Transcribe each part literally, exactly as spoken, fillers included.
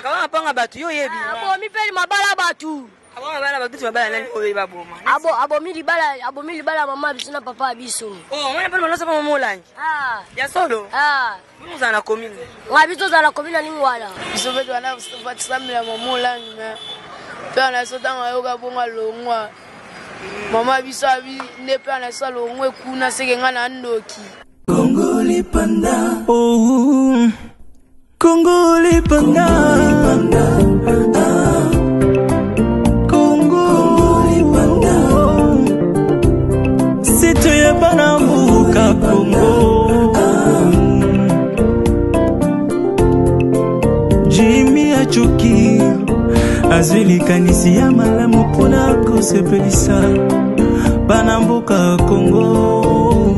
akaba panga batu yo yebi abo mi peli mabala batu abo mabala batu mabala nani oyo ba boma abo abo mi libala abo mi libala mama biso na papa biso oh mwana pele malosa pa mama olangi ah ya solo ah nous za na commune ngabi to za na commune ni ngwala biso betu wana batsamela mama olangi na Père Sotanga yoga bonga longwa mama biso abi ne Père sa longwe kuna sekenga na ndoki Congo li panda oh Congo li panda ah Congo li panda c'est toi bana muka Congo Jimmy Achuki Azwili kanisi ya malamu puna kosepelisa bana mboka Congo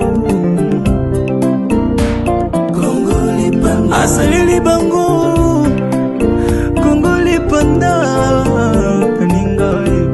Congo lipanda asalili bango Congo lipanda kaninga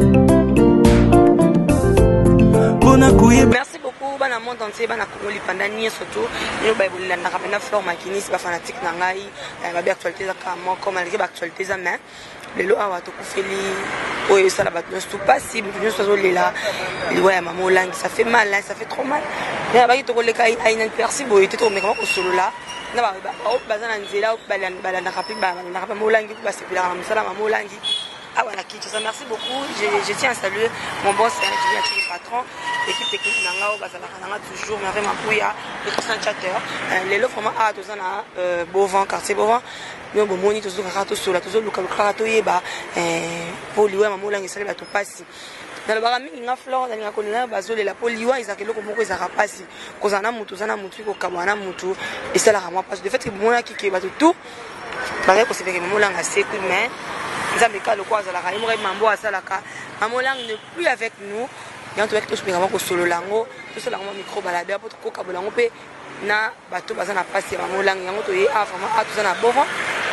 puna kuye. Merci beaucoup bana monde entier bana Congo lipanda ni surtout yo ba bolila na kapena Flore Makinis ba fanatique na ngai ba bi actualité za kama comme malgré ba actualité za mais lelo awa to kufeli oyo sala ba tout pas si nous sozo lela liwa ya mama olangi ça fait mal ça fait trop mal mais ba to koleka aina persi boy te to me comment ko solo là na ba ba bazana nzela ba ba na kapi ba na kapi olangi ba sepela na msala mama olangi awa na kitu ça merci beaucoup je je tiens à saluer mon boss hein je viens le patron équipe technique na ngao bazala kana toujours mais vraiment pouya le concentrateur lelo vraiment a to zana Beauvant quartier Beauvant nous bon moni to zuka to sola to zoluka luka to yeba eh poliwa mama olangi sala ba to pasi na le barami nga Flore na nga kolina bazole la poliwa izakelo ko moko izaka pasi kozana mutu zana mutu ko kamwana mutu esala ka moi parce de fait que mona ki ba tout ba ko sebeke mama olanga seku mais Zambika le quoi la raïmre mambo à salaka mamolang ne plus avec nous et on te tous mais ko solo lango to solo lango micro baladeur pour ko kabolango pe na bato bazana passer mamolang yango to ye a vraiment a tout na Beauvant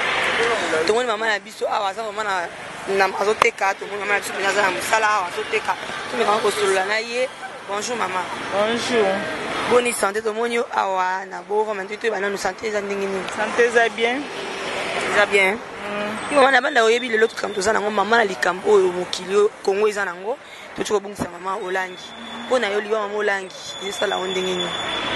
to moni mama na biso a waza mama na na azoteka to moni mama na biso na za musala a azoteka to me ko solo na ye bonjour maman bonjour bonne santé to moni awa na Beauvant maintenant to bana nous santé za ndingi ni santé za bien za bien maman na banda oyebi lelo tout comme tout ça nango maman na likambo oyo mokili Congo eza nango to tiko bungisa maman olangi pona yo liwa maman olangi ezala ondenge ni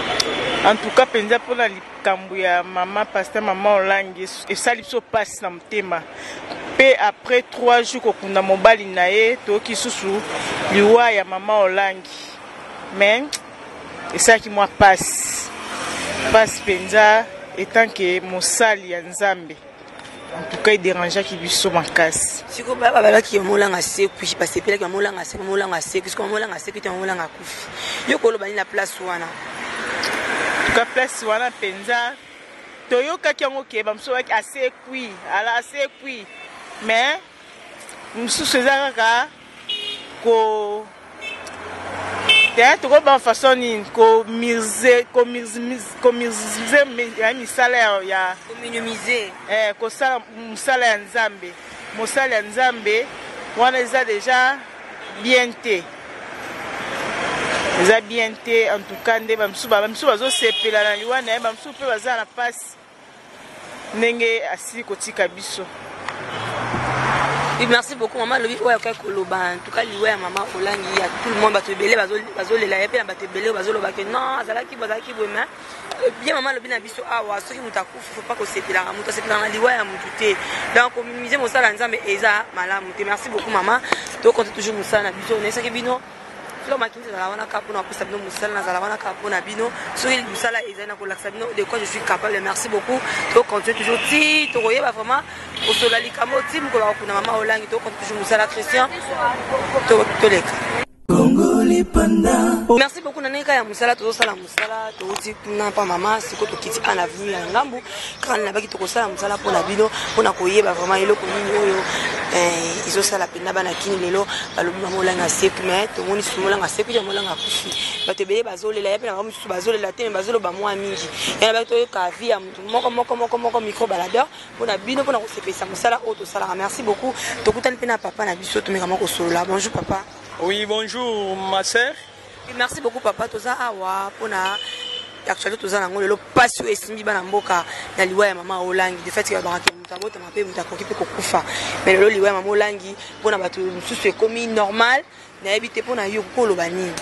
en tout cas penza pona likambo ya maman pasteur maman olangi esali biso passe na motema pe après trois jours kokunda mobali na ye toki susu liwa ya maman olangi mais esalaki mwa passe passe penza etant que mosali ya Nzambe. En tout cas, il dérangeait qui puisse se casse. Si vous avez qui molanga seku, je passe pela qui molanga seku, molanga seku, parce que molanga seku est un molanga kufi. Yo kolo bani la place wana. En tout cas, place wana penza. Toyo kaki yango ke bamso waki assez kui, ala assez kui. Mais msu sezaka ka ko t'as tout comme façon ni ko mirze ko mirze ko mirze mi salaire ya ko minimiser eh ko sala musala ya Nzambe musala ya Nzambe wana eza déjà bien té eza bien té en tout cas nde bamsu ba bamsu bazo sepela na liwana bamsu pe baza na passe ndenge asili kotika biso. Merci beaucoup maman lobi oya ka koloba en tout cas liwa ya maman olangi ya tout le monde bato belé bazol bazolela ya pe na bato belé bazoloba que non azalaki bazalaki boema bien maman lobi na biso awa soki mutakufu faut pas ko sepela muta sepela na liwa ya mutu te donc minimiser mosala Nzambe eza malamu te. Merci beaucoup maman to compte toujours mosala na biso on saki bino Flore Makinis za wana kapo na posa bino mosala na za wana kapo na bino soki mosala eza na ko laksa bino de quoi je suis capable. Merci beaucoup to continue toujours ti to royeba vraiment au solali kamo ti mko ba kuna mama olangi to continue toujours mosala Christian to to leka Congo lipanda. Merci beaucoup naneka ya musala to sala musala to uti kuna pa mama siko to kiti ana venu ya ngambu kana na baki to kosala musala pona bino pona koyeba vraiment eloko nini oyo eh izo sala pena bana kini lelo balobi mama olanga seku mais to moni sumolanga seku ya molanga kufi batebele bazolela ya pena bamusu bazolela te bazolo ba mwa mingi yana baki to ka via moko moko moko moko micro baladeur pona bino pona ko sepesa musala o to sala. Merci beaucoup to kutani pena papa na biso to meka moko solo. Bonjour papa. Oui, bonjour ma sœur. Merci beaucoup papa toza awa pona actualité tous en angolo passe au esimbi bana mboka na liwa ya mama Olangi de fait que baraka mutabota mape mutakoki pe kokufa mais le liwa ya mama Olangi pona batu mususu ekomi normal na ebite pona yo koloba nini.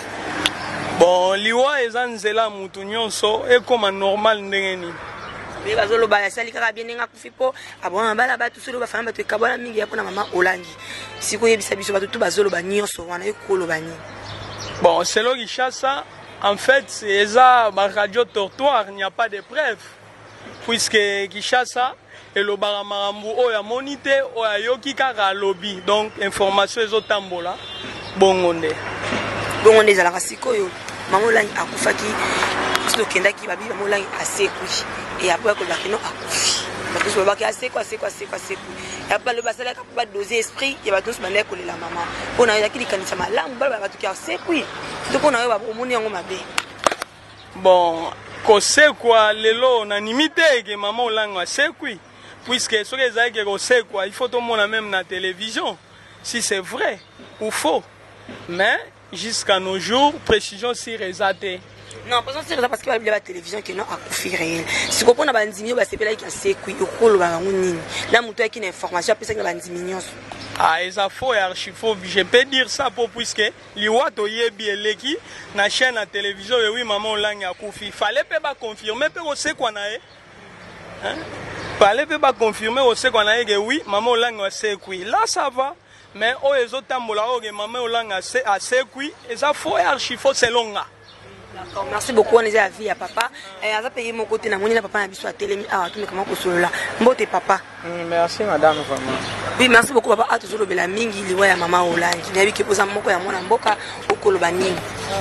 Bon liwa eza nzela mutu nyonso ekoma normal ndenge nini. Mais bazolo ba sali kaka bien nga kufipo abona bala batu solo bafana batu ekabona mingi ya pona mama Olangi siko yebisa biso batu bazolo ba nyonso wana ekoloba nini. Bon, selon Kinshasa, en fait, c'est ça, ma radio tortoire, il n'y a pas de preuves. Puisque Kinshasa, et le baramarambu, oh, ya monité, oh, ya yoki kaka lobby. Donc, information est au tambola. Bon, on est. Bon, on est à la rasiko, yo. Maman Olangi a koufaki, c'est kenda ki babi, maman Olangi a sekoui. Et après, quand il a koufi. Parce que je vois qu'il y a c'est quoi, c'est quoi, c'est quoi, c'est quoi. Il y a pas le bassin qui n'a pas doser esprit, il y a tous manières coller la maman. On a qui dit ça mal, là on va tout faire c'est quoi. Donc on a au monde on m'a bien. Bon, que c'est quoi les lots on a limité que maman Olangi c'est quoi. Puisque ce que ça que c'est quoi, il faut tout le monde même la télévision. Si c'est vrai ou faux. Mais jusqu'à nos jours, précision si résaté. Non, parce que c'est parce qu'il y a la télévision qui est non à couper réel. Si vous prenez un diminution, c'est pas là qu'il y a c'est quoi, il faut le voir là, mon toit qui une information, après ça qu'il y a une diminution. Ah, et ça faut et archi faux. Je peux dire ça pour puisque liwa to yebi eleki na chaîne à télévision et oui maman Olangi a koufi. Fallait pas confirmer, mais on sait quoi na e. Hein? Fallait pas confirmer, on sait quoi na e que oui maman Olangi a c'est quoi. Là ça va. Mais oh les autres tambola oh que maman Olangi a c'est a c'est quoi. Et ça faut et archi faux c'est long là. D'accord, merci beaucoup. On est à vie à papa. Et à ça payer mon côté, na moni na papa na biso à télé. Ah, tout mais comment qu'on soit là. Mbote papa. Merci madame vraiment. Oui, merci beaucoup papa. Ah, toujours le bela mingi liwa ya mama Olangi. Ni abi kepoza moko ya mwana mboka okoloba nini.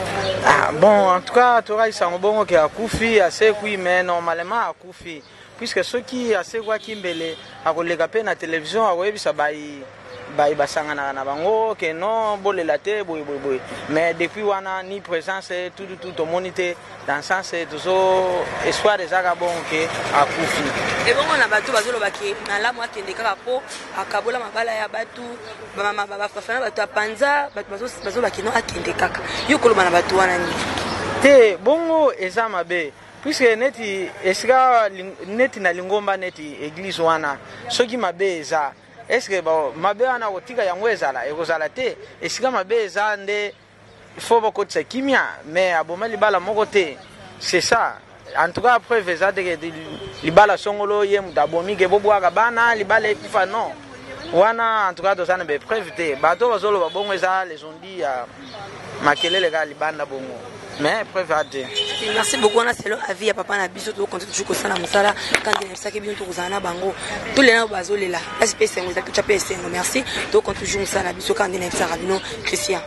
Ah bon, en tout cas, tu auras un bon qui a koufi assez oui mais normalement a koufi puisque ceux qui assez quoi qui mbele a kolega pe na télévision a webi ça bai bai basangana na bango que non bolé la té boy boy boy mais depuis wana ni présence tout tout tout monité dans sens toujours espoir des agabon que a koufi et bon on a batu bazolo baki na la moi kende kaka po akabola mabala ya batu mama baba fafana batu apanza batu bazo bazo baki no akende kaka yo koloba na batu wana ni te bongo ezama be puisque neti esika neti na lingomba neti église wana soki mabe eza est-ce que bon mabe wana otika yango ezala ekozala te esika mabe eza nde faut beaucoup de kimia mais aboma libala moko te c'est ça en tout cas après eza de libala songolo ye mutabomi ke bobwaka bana libala ekufa non wana en tout cas dozana be preuve te bato bazolo babongo eza les on dit ya makelele ga libanda bongo mais preuve à te. Merci beaucoup. On a selon avis ya papa na biso to continue toujours kosala musala quand il ça que bien to kozana bango tous les na bazole là S P cinq vous avez tout P cinq merci to continue toujours musala biso quand il ça rabino Christian.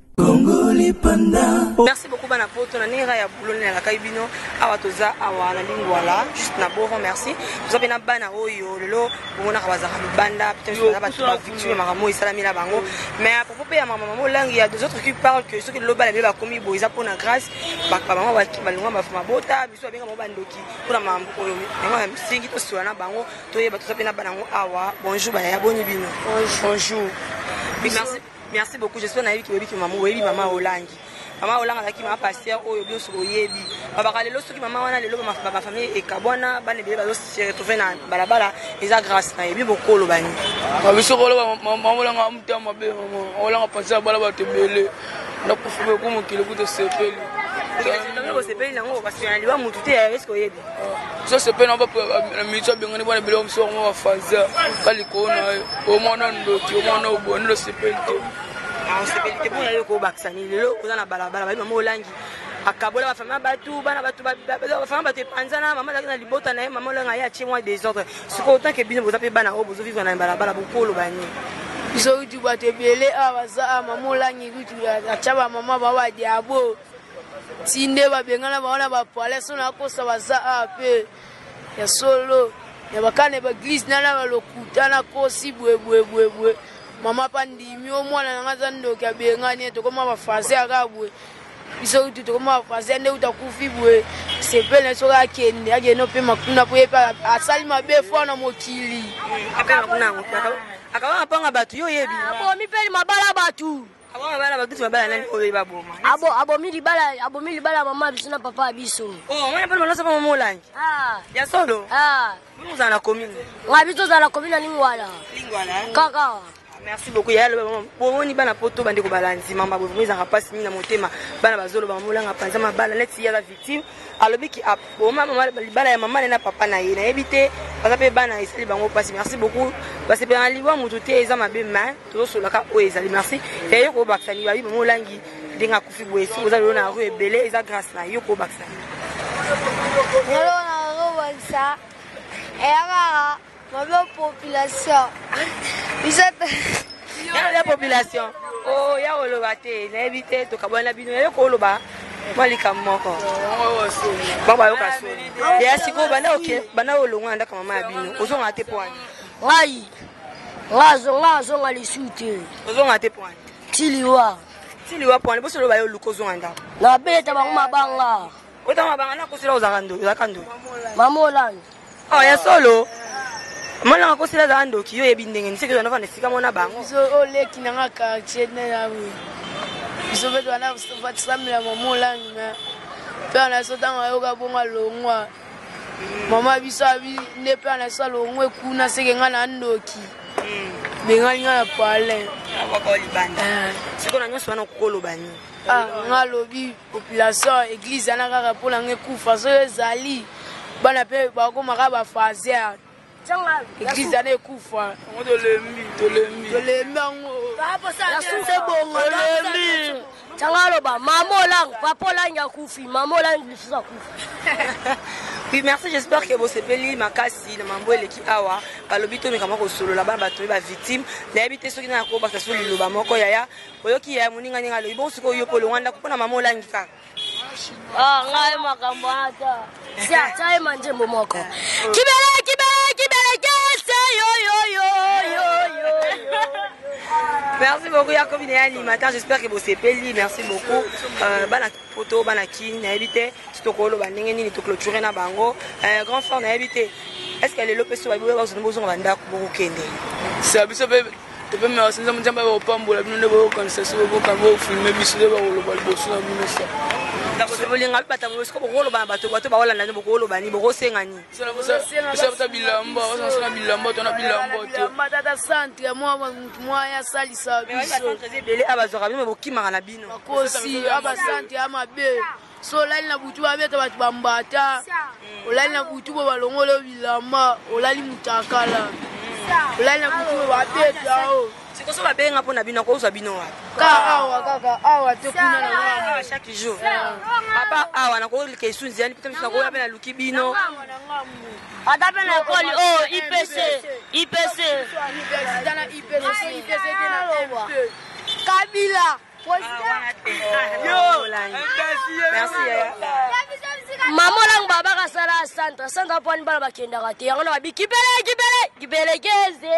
Merci beaucoup bana poto na nera ya bouloni na kaibino awa toza awa na lingwala juste na bon merci vous avez na bana oyo lelo bongona kabaza banda peut-être na batu ba victime maramo isalami la bango mais à propos ya maman Olangi il y a deux autres qui parlent que ceux qui le bala ba komi boiza pona grâce ba maman ba balunga ba fama bota biso benga mo bandoki pona mambo oyo ngwa msingi to swa na bango to yeba to sapena bana ngo awa bonjour ba ya boni bino bonjour merci. Merci beaucoup. J'espère que maman Oyebi maman Olangi. Maman Olangi a qui m'a passé au bien sur Oyebi. Papa Kalelo ce qui maman wana lelo ma famille et kabwana bane bebe bazo se retrouver na balabala eza grâce na yebi bokolo bani. Ba biso kolo maman Olangi amutama be maman Olangi passer balabala tebele. Na kufume ko mokile ko te sepeli. C'est ko sepeli nango parce que na liwa mutu te est-ce que Oyebi. So sepeli na ba na mitso bengani bana bele mso ngo ba faza kaliko na o mona ndoti o mona obonelo sepeli te. On se fait pour aller au Baxani, le on a balabala, maman Olangi. Akabola ba fama batu, bana batu ba fama batu panzana, maman la na libota na maman Olangi ya chez moi des ordres. Ce qu'autant que bien vous appelez bana o bozo vivre na balabala bokolo bani. Biso uti batebele abaza maman Olangi uti achaba mama baba diabo. Tinde ba bengana baona ba poale sona kosa baza ape. Ya solo, ya bakane ba glisse na la lokuta na kosi bwe bwe bwe bwe. Mama pandimi omwana nanga ndo kya bengani to koma ba fase akabwe biso uti to koma ba fase nde utakufibwe sepele so ka kende aje no pe makuna po yepa asali mabe fo na mokili ape makuna akawa panga batu yo yebi abo mi peli mabala batu Avant bala ba tutu bala nani oyo ba boma. Abo abo mili bala abo mili bala mama biso na papa biso. Oh, on appelle ça maman Olangi. Ah. Ya solo. Ah. Nous dans la commune. Ngabi to za la commune lingwala. Lingwala. Kaka. Merci beaucoup. Ya le bon ni bana poto bande ko balanzi mama bo vraiment za passe ni na motema bana bazolo ba molanga panza ma bala neti ya la victime. Alobi ki a bo mama bala ya mama na papa na ye na ebité parce que bana isali bango passe. Merci beaucoup. Parce que ben liwa mutu te eza mabe main to so laka o ezali merci. Ya yo ko baksani ba bi molangi dinga kufi boesi oza lona rue ebele eza grâce na yo ko baksani. Ngalo na ro bansa. Era ma population. Bisata. Ya la population. Oh, ya oloba te, na ebite to kabona bino ya ko oloba. Malika moko. Baba yo kaso. Ya siko bana oke, bana olonga ndaka mama bino. Ozonga te point. Ngai. Ngazo ngazo ngalisute. Ozonga te point. Tiliwa. Tiliwa point, boso loba yo lukozonga ndaka. Na beta bangu mabanga. Ota mabanga na kosela ozakando, ozakando. Mamolani. Oh, ya solo. Mwana ko sila za ndo kiyo yebi ndenge niseke zo nafana sika mona bango. So ole kinanga ka chene na wi. So vedo na vat samela mamola nga. Pe na so tanga yo ka bonga longwa. Mama bisa bi ne pe na so longwe kuna seke nga na ndoki. Benga nga na pale. Abako libanda. Siko na nyoso wana kokolo bani. Ah, nga lobi population église na kaka pona ngekufa so ezali. Bana pe ba ko makaba fazer. Église ane kufa. On de lembi, de lembi. De lembi ngo. Papa sa sute bongo lembi. Changalo ba mamolang papa langa kufi mamolang bisa kufi. Oui, merci, j'espère que vous sepeli makasi na mambo eleki awa balobito mikama ko solo la bana bato ba victime na ebite soki na ko ba solo liloba moko yaya oyoki ya muninga ninga lo ibo siko yo polo wanda ko na mamolang ka. Ah, ngai makambo ata. Sia chai manje momoko. Kibele kibele kibele kese yo yo yo yo yo. Merci beaucoup Yakob ni animateur, j'espère que vous sepeli, merci beaucoup. Euh bana photo bana kin na ebite stokolo bandenge nini to clôturer na bango. Euh grand frère na ebite. Est-ce que les lopeso ba biwe ba zo mbozo banda ko kende? Ça biso be to be me wasinza mjamba ba opambola bino ndebo kanisa so bo kan bo filmer biso de ba lo ba boso na bino sa. Bolinga bata bosiko bokolo bana bato bato ba holanda ne bokolo bani bokosenga ni. Sala bosa bisa bilamba, osa sala bilamba to na bilamba to. Matata centre moi moi ya salisa biso. Bele abazora bino bokimaka na bino. Kosi aba centre ama be. So lali na butu ba beta batu bambata. Olali na butu bo balongolo bilamba, olali mutakala. Olali na butu ba beta o. Siko so ba benga pona bino ko uza bino wa. Ka awa kaka awa te kuna na chaque jour. Papa awa na ko ke sunzi yani peut-être na ko ya bena luki bino. Adape na koli oh I P C I P C dana I P C I P C dana Kabila. Yo, merci. Mamolang baba kasala centre centre poni bala bakenda kate yango ba bikibele kibele kibele keze.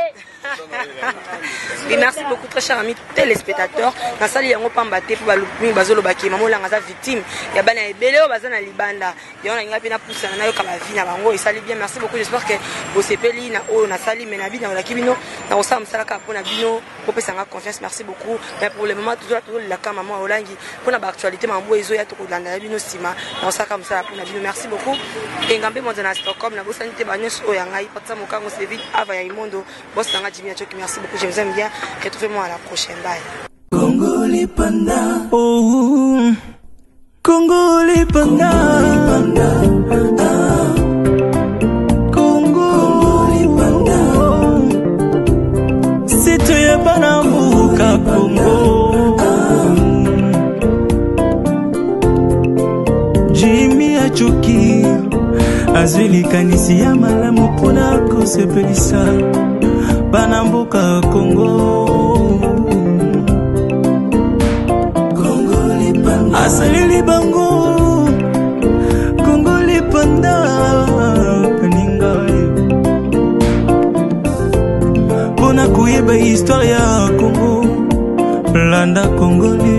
Et merci beaucoup très chers amis téléspectateurs. Na sali yango pamba te po balupimi bazolo baki mamolang aza victime ya bana ebele o bazana libanda. Yona ngapi na poussa na yo kaba vie na bango esali bien. Merci beaucoup, j'espère que vous sepeli na o na sali mena bina na kibino na osam sala ka pona bino ko pesa nga confiance. Merci beaucoup. Mais pour le moment toujours toujours la ka maman Olangi pona ba actualité mambo ezo ya to ko landa bino sima na osaka msala pona bino. Merci beaucoup. Et ngambe monza na Stockholm na bosani te banyo o ya ngai patsa mokango c'est vite ava ya imondo boss nanga Jimmy Achoki. Merci beaucoup, je vous aime bien. Retrouvez-moi à la prochaine. Bye. Congo les panda, oh Congo les panda, ah. Congo les panda, c'est toi Banamuka Congo, ah. Jimmy Achoki azwili kanisi ya malamu pona kosepelisa Banamboka Congo, Congo les panda, asalili bango, Congo les panda, paninga pona kuyeba histoire ya Congo, landa Congo.